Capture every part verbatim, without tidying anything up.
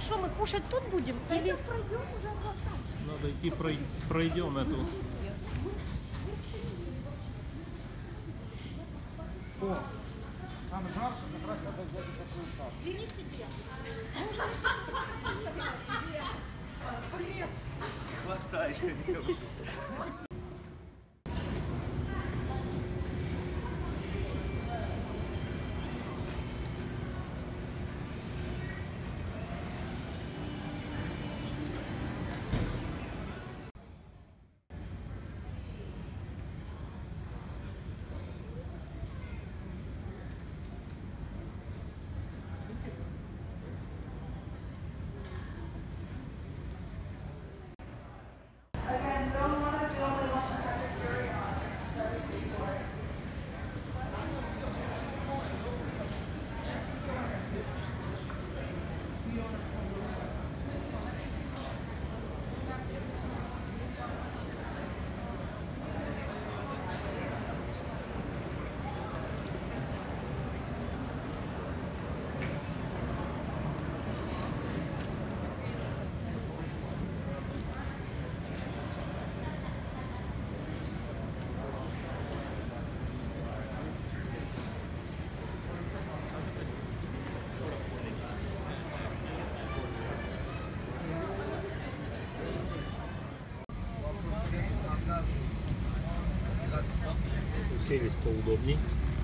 что, мы кушать тут будем? Да или пройдем уже обратно? Надо идти, пройдем эту. О, там жарко, как раз надо взять такую шапку. Бери себе. Хвостачка делаю. Уселись поудобней.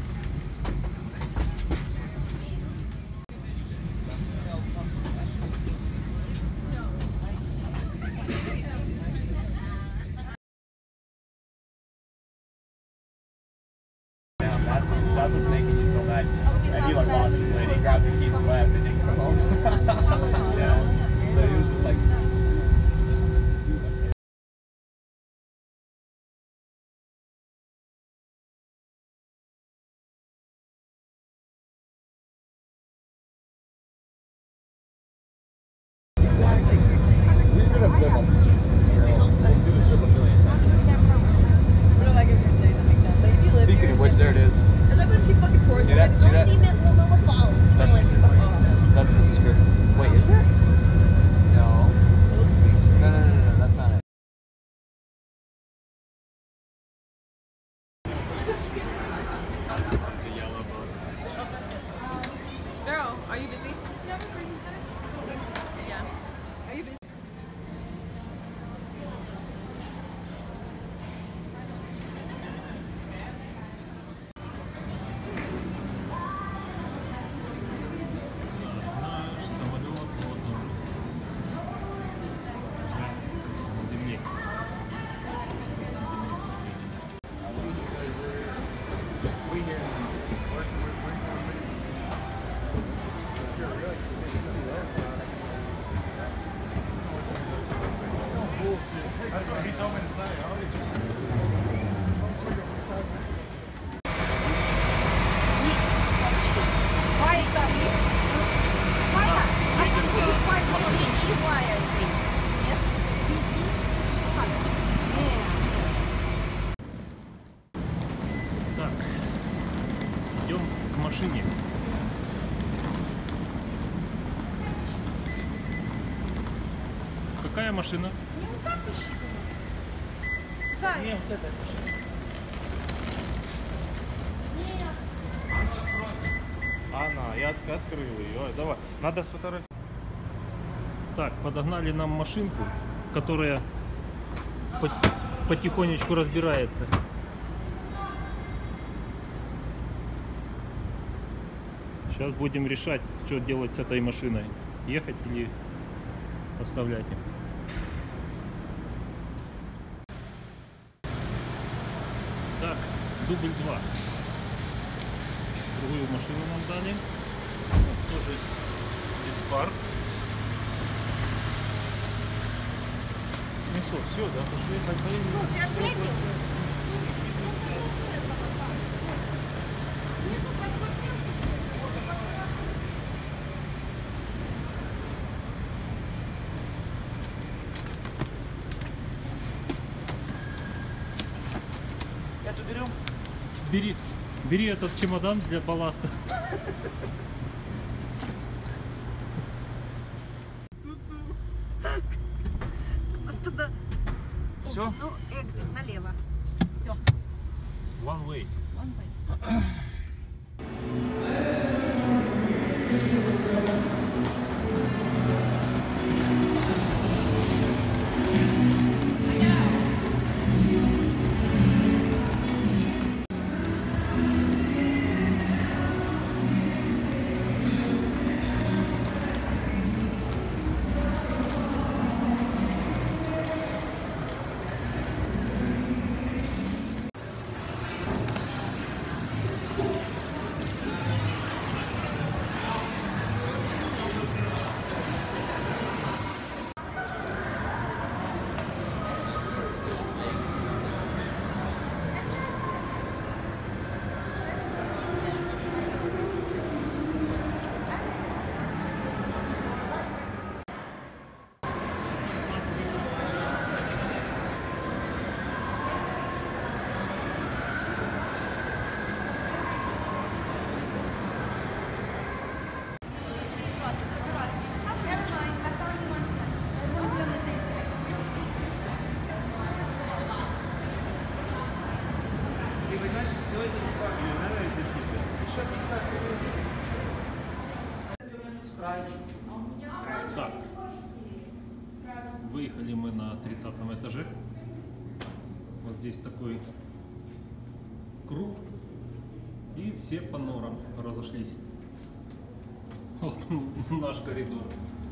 That's what's making you so mad. And he like lost his lady, grabbed the keys and left, and didn't come home. Yeah. So he was just like we're gonna live on the strip. We'll see the strip a million times. What do I get you saying? That makes sense. Like if you live Speaking here, of which, there it is. I'm not gonna keep fucking tours. See that? See that? See Metlilla Falls. I'm That's, like, fuck off. that's the strip. Wait, is it? No. It looks pretty straight. No, no, no, no, that's not it. Girl, are you busy? Yeah. Are you busy? That's what he told me to say. Так, идем к машине. Какая машина? Не вот так ищи у нас. Сань. Не, вот эта машина. Нет. Она, я от- открыл ее. Давай, надо сфотографировать. Так, подогнали нам машинку, которая по- потихонечку разбирается. Сейчас будем решать, что делать с этой машиной. Ехать или оставлять ее. Так, дубль два. Другую машину нам дали. Тоже без фар. Ну что, все, да, пошли, поехали. Ну, ты отметил? Внизу посмотрел. Эту берем? Бери, бери этот чемодан для балласта. туда. Все? Ну, экзит налево. Все. One way. Он бы. Так, выехали мы на тридцатом этаже. Вот здесь такой круг, и все по норам разошлись. Вот наш коридор.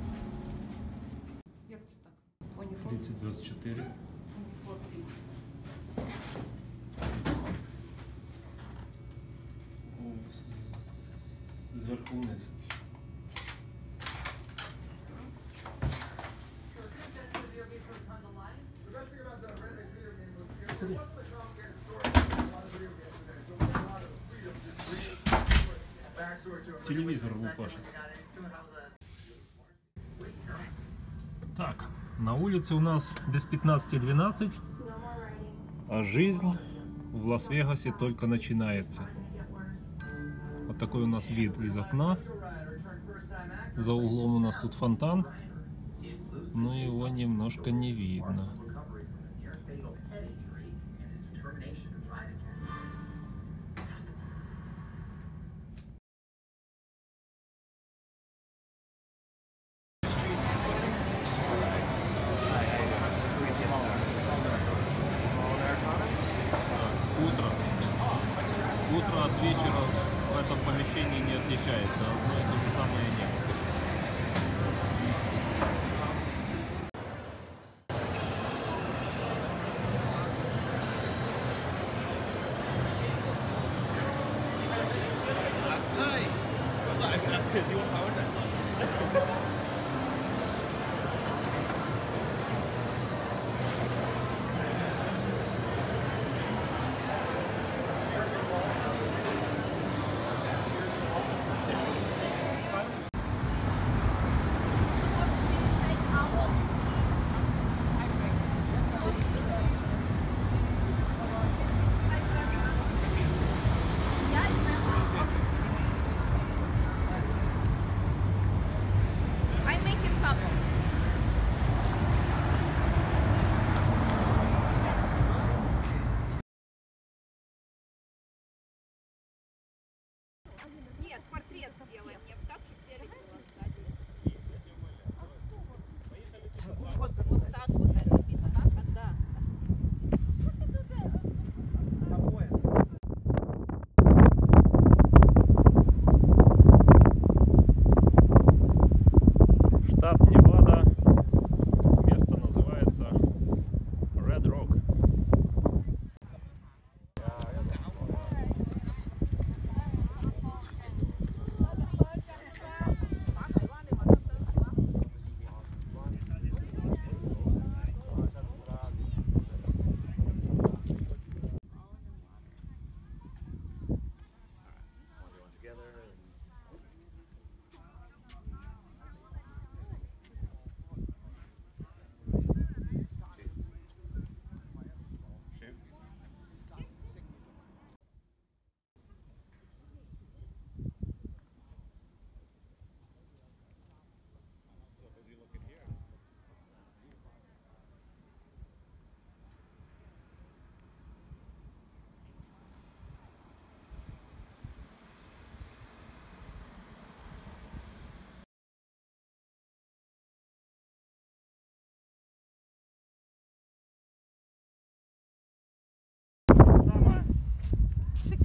Як це так? тридцать двадцать четыре. Зверху вниз. Телевизор лупашит. Так, на улице у нас без пятнадцати двенадцать, а жизнь в Лас-Вегасе только начинается. Вот такой у нас вид из окна. За углом у нас тут фонтан, но его немножко не видно. Утро. Утро от вечера в этом помещении не отличается. Одно и то же самое небо.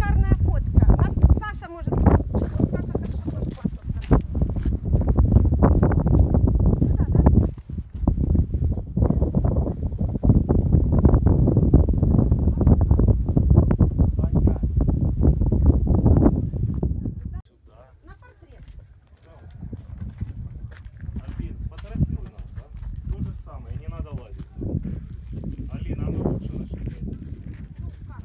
шикарная фотка. Нас Саша может... Саша хорошо тоже классно фотографирует. Ну да, да? На портрет. Альбин, сфотографируй нас, да? То же самое, не надо лазить. Алина, а мы лучше начнем лазить. Ну как?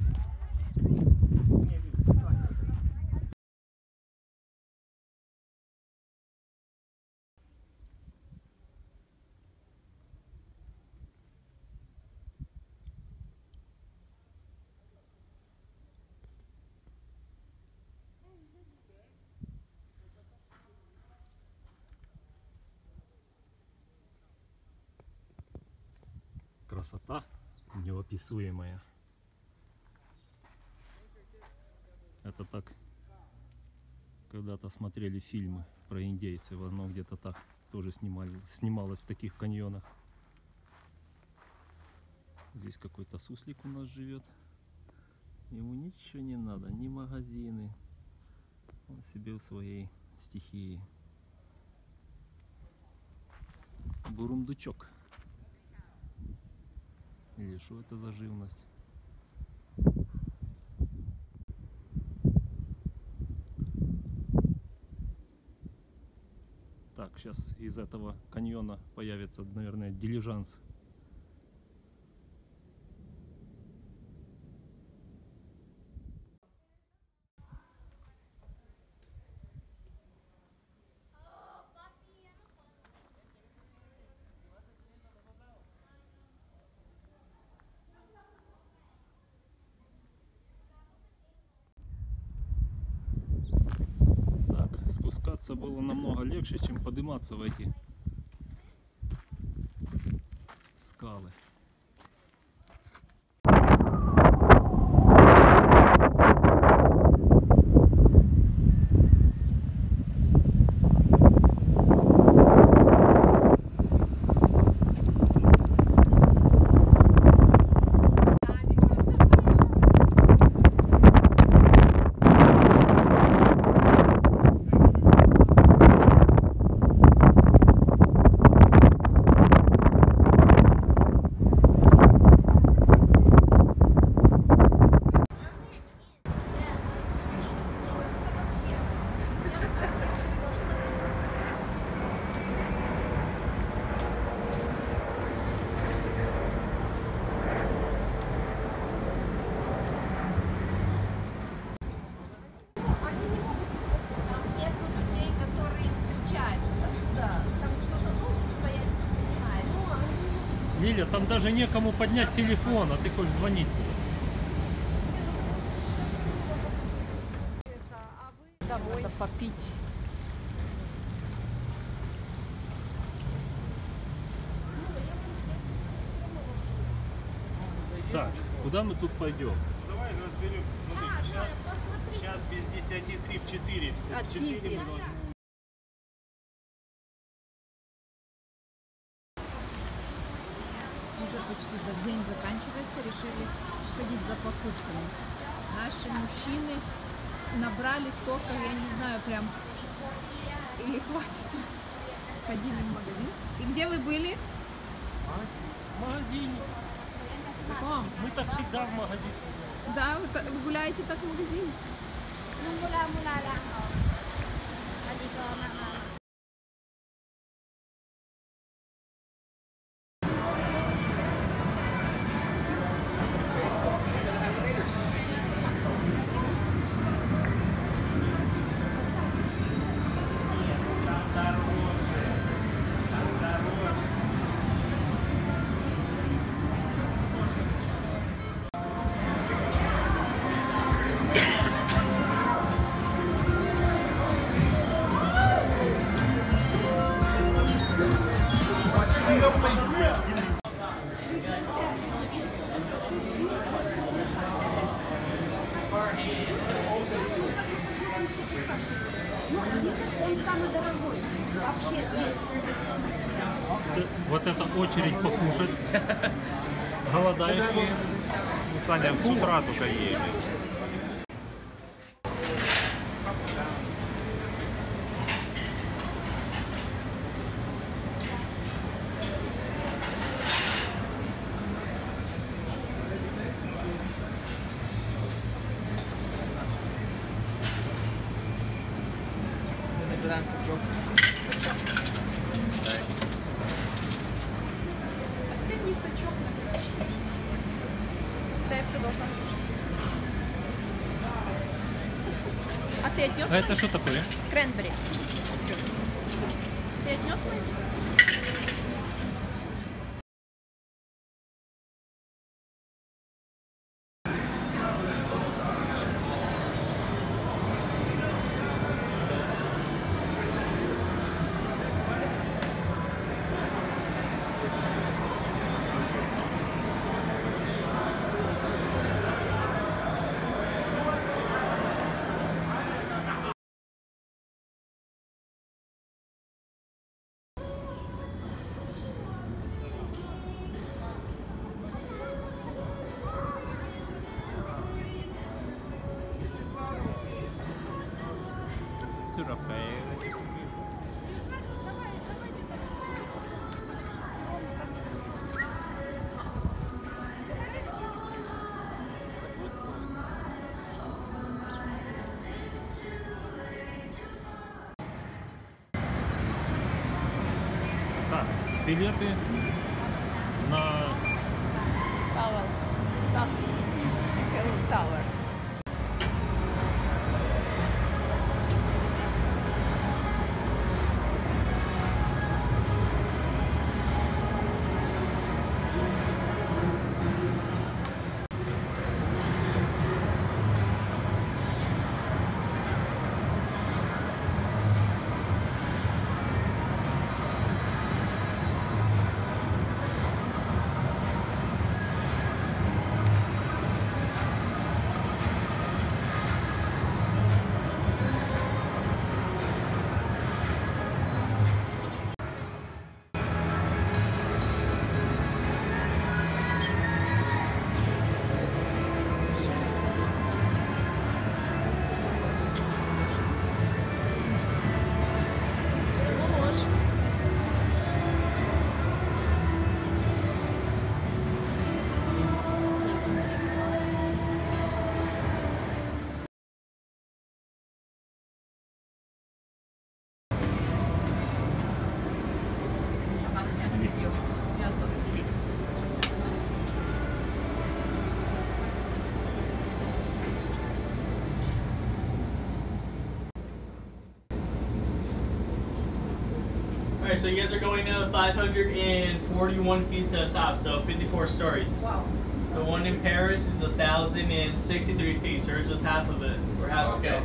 Не, Лин, встань. Красота неописуемая. Это так, когда-то смотрели фильмы про индейцев, оно где-то так тоже снимали, снималось в таких каньонах. Здесь какой-то суслик у нас живет. Ему ничего не надо, ни магазины. Он себе в своей стихии. Бурундучок. Или что это за живность? Так, сейчас из этого каньона появится, наверное, дилижанс. Спускаться было намного легче, чем подниматься в эти скалы. Лиля, там даже некому поднять телефон, а ты хочешь звонить. Надо попить. Так, куда мы тут пойдем? Давай разберемся. Смотри, сейчас, сейчас без десяти три в четыре. А, В четыре десять. мы должны... Уже почти за день заканчивается, решили сходить за покупками. Наши мужчины набрали столько, я не знаю, прям или хватит. Сходили в магазин. И где вы были? В магазине. В каком? Мы так всегда в магазине. Да, вы, та- вы гуляете так в магазине? Nung mula-mula lang, oh. Hindi ko mga... Он самый дорогой. Вообще здесь. Вот это очередь покушать. Голодаешь. Ну, Саня с утра только едет. должна скушать. А ты отнес А это что такое? кренбери? Джус. Ты отнес мальчик? Так, билеты на Тауэр. Да. Тауэр. Alright, so you guys are going to five hundred forty-one feet to the top, so fifty-four stories. Wow. The one in Paris is one thousand sixty-three feet, so we're just half of it. We're half Okay. scale.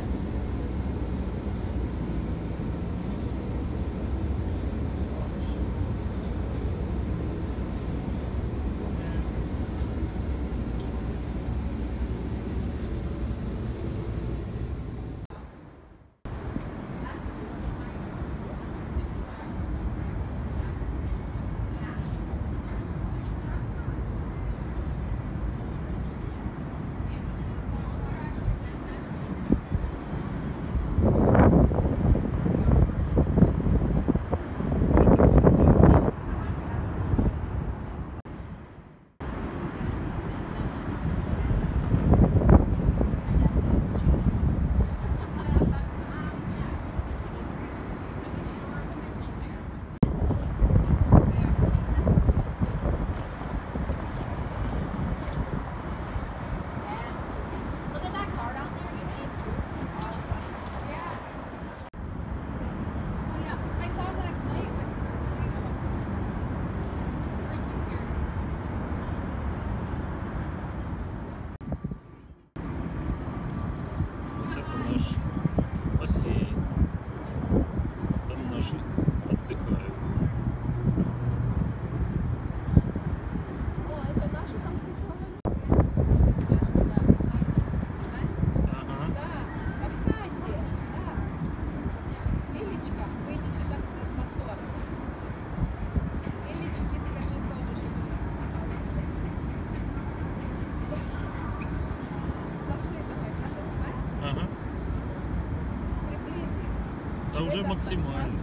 Это уже максимально.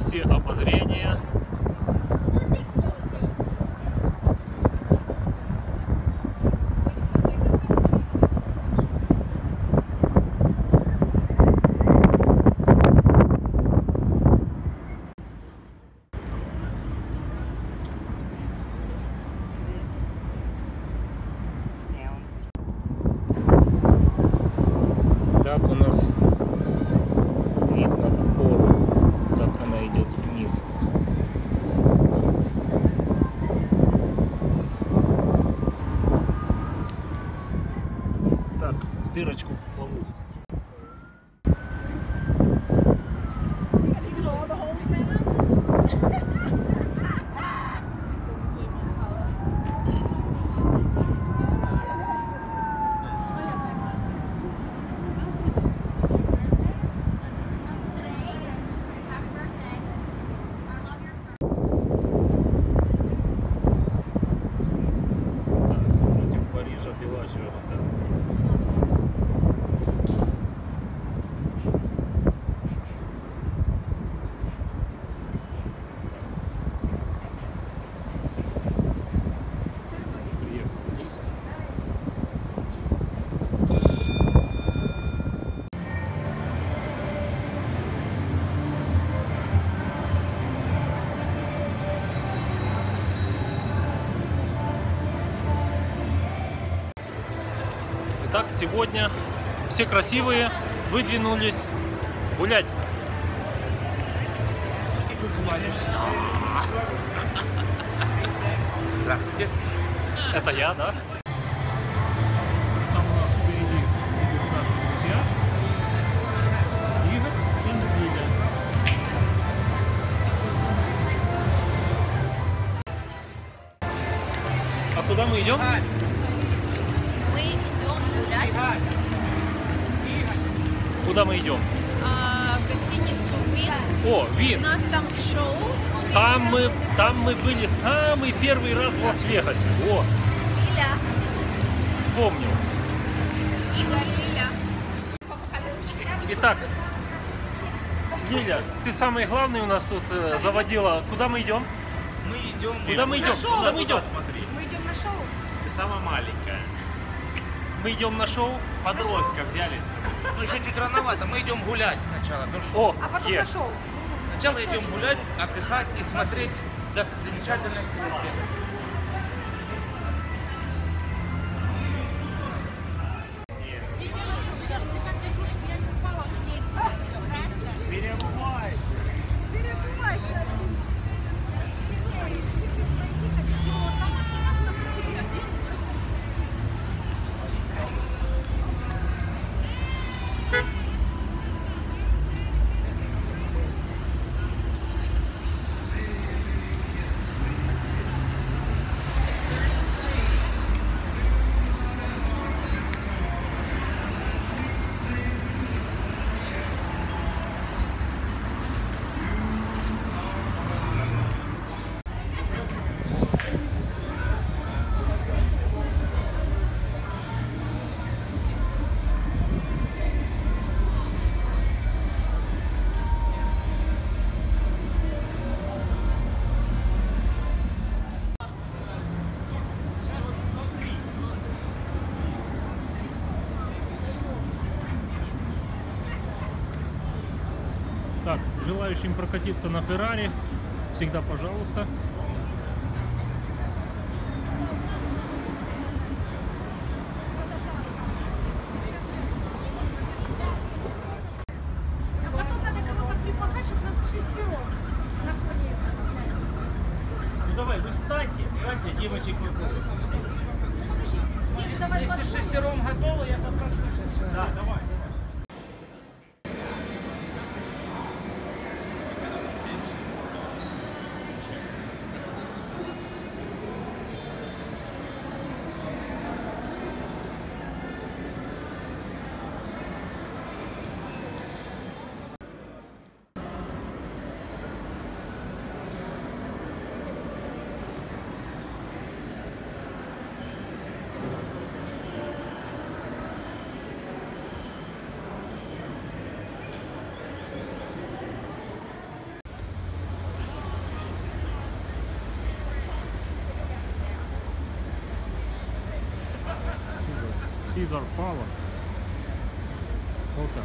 все обозрения. Так у нас видно гору, как она идет вниз. Так, в дырочку в полу. Итак, сегодня все красивые выдвинулись гулять. Здравствуйте. Это я, да? Там у нас впереди идут наши друзья. Игорь и Лиля. А куда мы идем? Мы идем гулять Куда мы идем? а, в гостиницу Вин. О, У Вин. нас там шоу. Там мы, там мы были самый первый раз в Лас-Вегасе. О, Лиля. вспомнил. Игорь, Лиля. Итак, Лиля, ты самый главный у нас тут э, заводила. Куда мы идем? Мы идем. Куда мы идем? Куда, Куда мы идем? Смотри. Мы идем на шоу. Ты самая маленькая. Мы идем на шоу. Подростка взялись. Ну еще чуть рановато, мы идем гулять сначала до шоу. О, А потом е. на шоу. Сначала идем гулять, отдыхать и смотреть достопримечательности Лас-Вегаса. Перебывай. Перебывайся. Так, желающим прокатиться на Феррари, всегда пожалуйста. А потом надо кого-то припахать, чтобы нас в шестером на фоне. Ну давай, вы встаньте, встаньте, девочек мы просим. Подожди, все давай Если подходим. шестером готовы, я попрошу шестером. Да, давай. Caesar Palace. Hotel.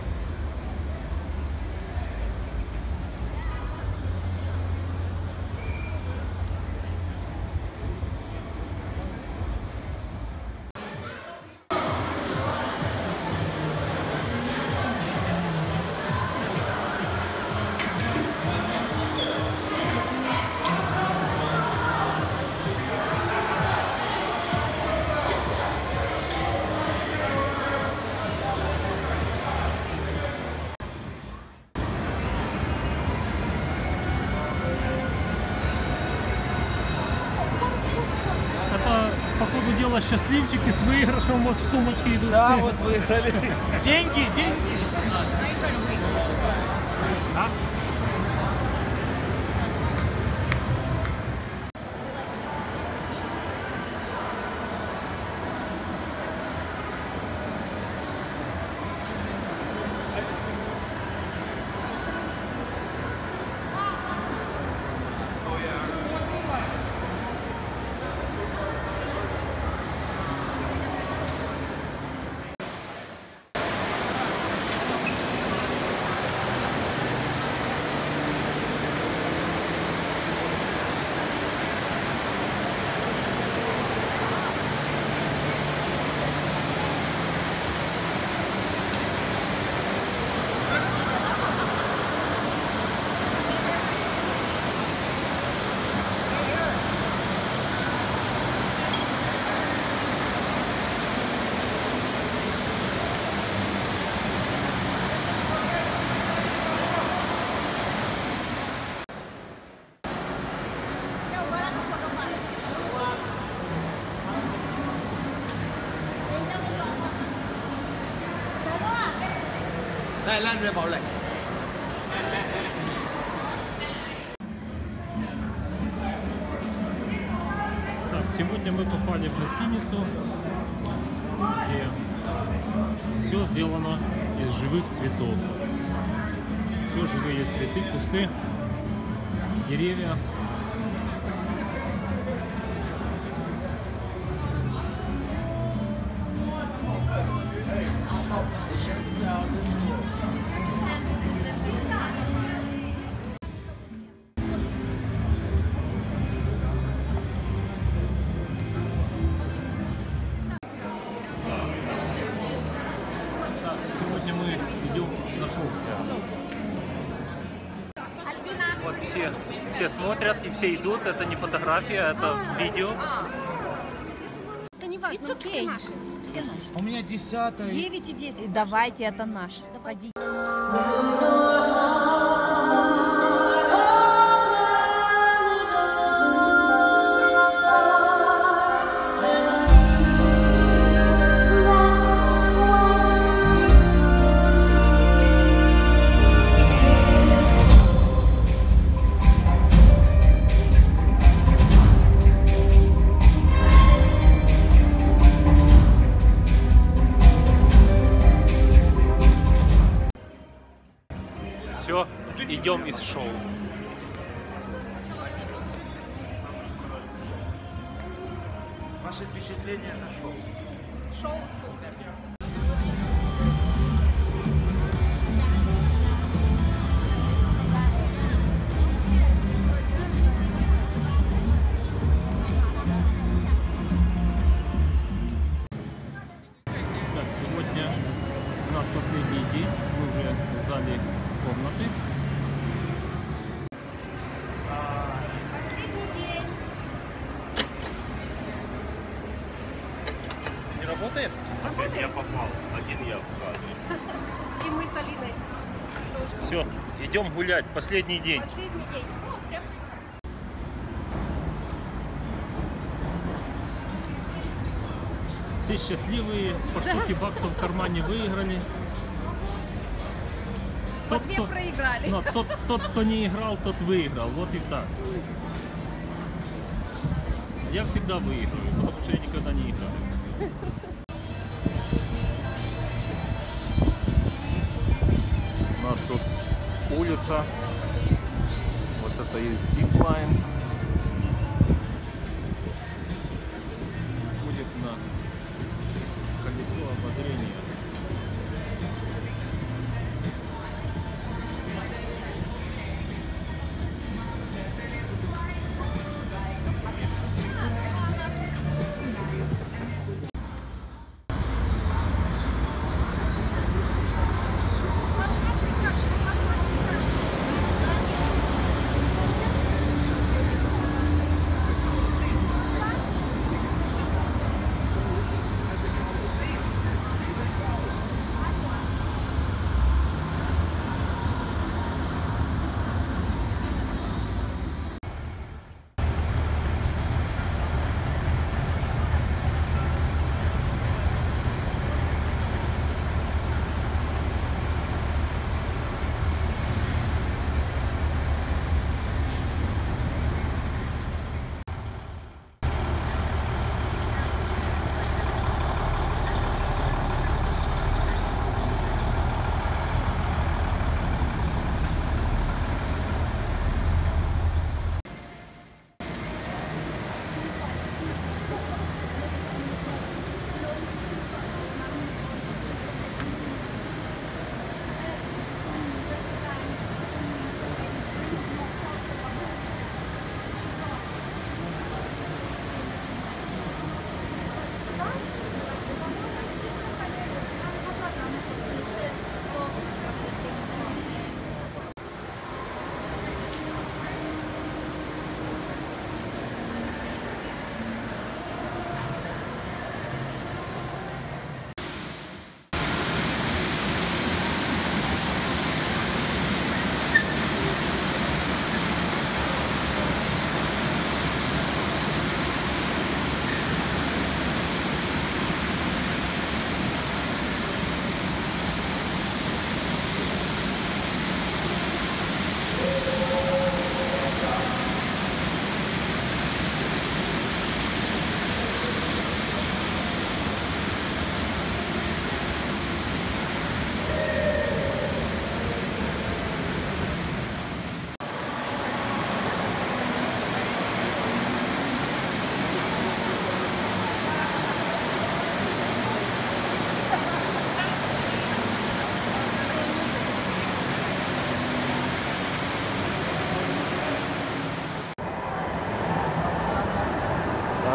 Это, по ходу дела, счастливчики с выигрышем вот в сумочке идут. Да, вот выиграли. Деньги, деньги. А? Đây, Lan về bảo lệnh. Так, сегодня мы попали в гостиницу, где все сделано из живых цветов. Все живые цветы, кусты, деревья. Сегодня мы идем на шоу. Вот все, все смотрят и все идут. Это не фотография, это видео. Это не важно, It's все okay. наши. Все наши. У меня десятая. девять и десять. Давайте, это наш. Садись. Все, идем из шоу. Ваши впечатления за шоу? Шоу супер. Так, сегодня у нас последний день. Мы уже сдали комнаты. Последний день. Не работает? Опять я попал. Один я в кадре. И мы с Алиной тоже. Все, идем гулять. Последний день. Последний день. О, прям. Все счастливые, по штуке баксов в кармане выиграли. По Тот, две кто, проиграли. но тот, тот, кто не играл, тот выиграл. Вот и так. Я всегда выиграю, потому что я никогда не играю. У нас тут улица. Вот это есть зиплайн. Ходит на колесо обозрения.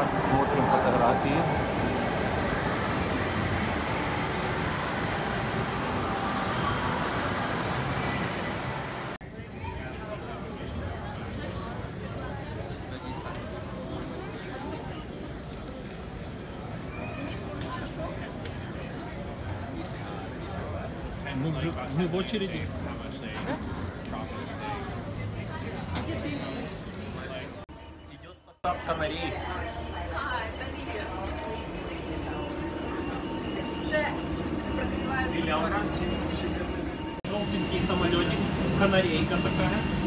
смотрим фотографии. Мы, уже, мы в очереди. Идет посадка на рейс. А, это видео. Уже прогревают. Желтенький самолетик, канарейка такая.